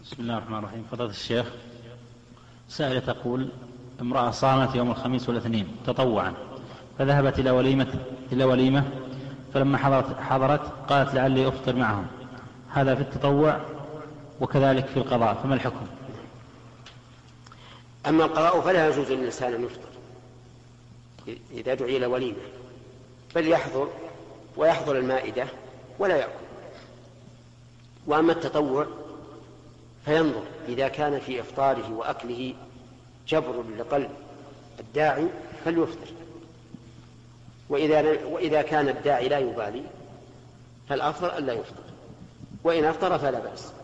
بسم الله الرحمن الرحيم. فضيلة الشيخ، سائلة تقول: امرأة صامت يوم الخميس والاثنين تطوعا، فذهبت إلى وليمة، فلما حضرت قالت: لعلي أفطر معهم. هذا في التطوع وكذلك في القضاء، فما الحكم؟ أما القضاء فلا يجوز للإنسان أن يفطر إذا دعي إلى وليمة، بل يحضر ويحضر المائدة ولا يأكل. وأما التطوع فينظر إذا كان في إفطاره وأكله جبر لقلب الداعي فليفطر، وإذا كان الداعي لا يبالي فالأفضل أن لا يفطر، وإن أفطر فلا بأس.